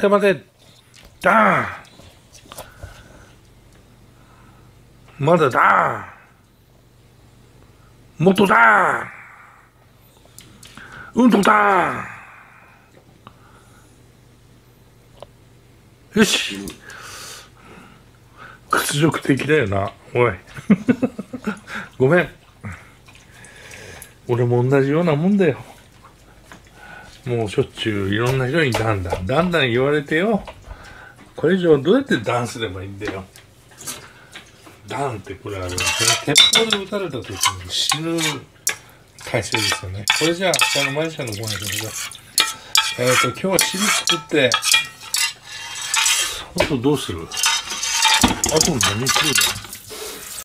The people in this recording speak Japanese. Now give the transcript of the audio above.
待て。だーまだだーもっとだーうんとだーよし屈辱的だよな、おい。ごめん。俺も同じようなもんだよ。もうしょっちゅういろんな人にだんだん言われてよ。これ以上どうやってダンすればいいんだよ。ダンってこれある。鉄砲で撃たれた時に死ぬ体勢ですよね。これじゃあ、マジシャンのご飯ですけど。今日は汁作って、あとどうする？あと何するだよ。